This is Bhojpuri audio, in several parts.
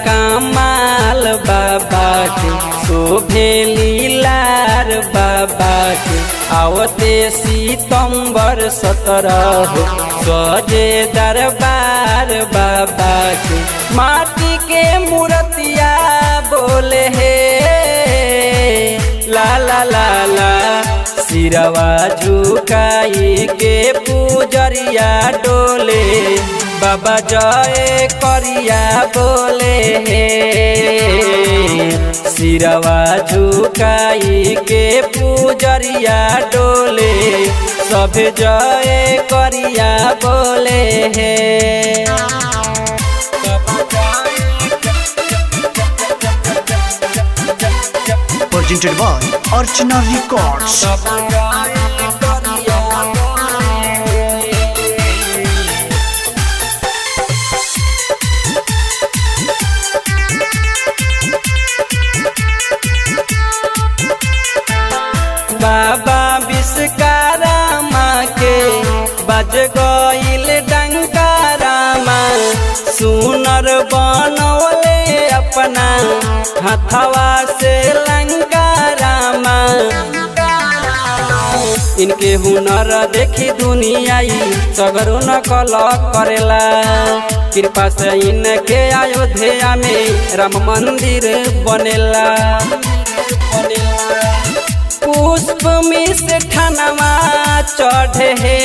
कमाल बाबा के शोभेली लार बाबा के आवते सितंबर 17 सजे दरबार बाबा के माटी के मूर्तिया बोले हे ला ला ला ला सिरवा झुकाई के पूजरिया डोले बाबा जय करिया बोले हे सिरवा झुकाई के पूजरिया डोले सब जय करिया बोले हे। Presented by Archana Records. बाबा विश्वकर्मा के बज गईल डंकारामा सुनर बनौले अपना हथवा से लंकारामा इनके हुनर देखी दुनियाई सगरो नकल करेला कृपा से इनके अयोध्या में राम मंदिर बनेला पुष्प मिश्र ठनवा चढ़े हे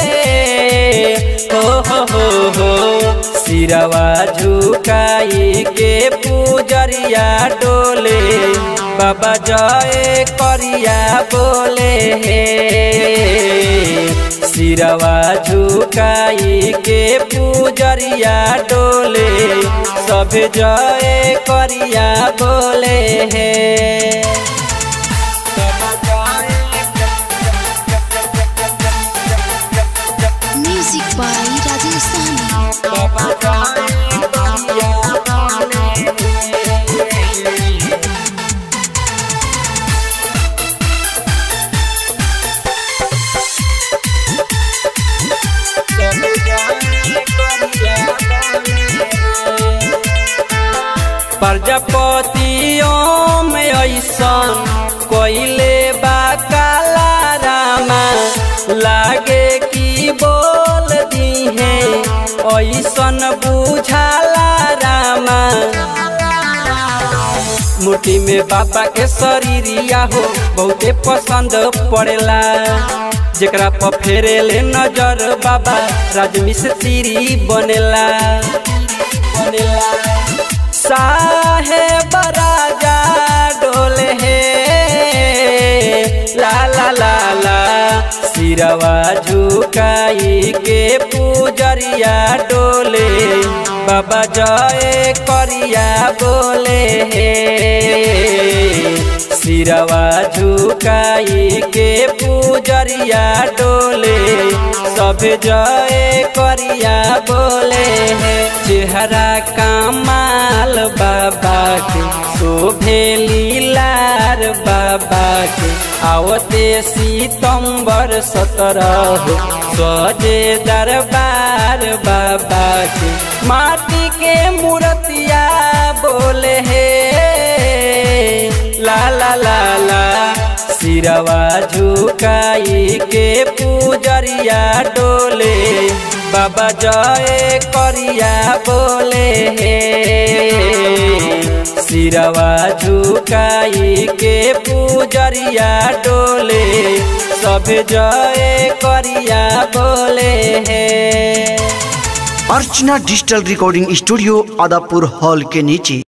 हो सिरवा झुकाई के पूजरिया डोले बाबा जय करिया बोले हे सिरवा झुकाई के पूजरिया डोले सब जय करिया बोले हे। Music by Rajasthani. प्रजापतियों में ऐसन कोइले बा काला रामा लागे की बोल दी है ऐसन बुझाला रामा मूर्ति में बाबा के शरीरिया हो बहुते पसंद पड़ेला जेकरा पर फेरेले नजर बाबा राजमिस्त्री बनेला साहेब राजा डोले हे ला ला ला ला सिरवा झुकाई के पूजरिया डोले बाबा जय करिया बोले हे सिरवा झुकाई के पूजरिया डोले सब जय करिया बोले हे चेहरा कमाल बाबा के शोभेली लार बाबा के आवते सितंबर 17 सजे दरबार बाबा के माटी के मूर्तिया बोले हे ला ला ला ला सिरवा झुकाई के पूजरिया डोले बाबा जय करिया बोले हे सिरवा झुकाई के पूजरिया डोले सब जय करिया बोले हे। Archana digital recording studio Adapur hall के नीचे।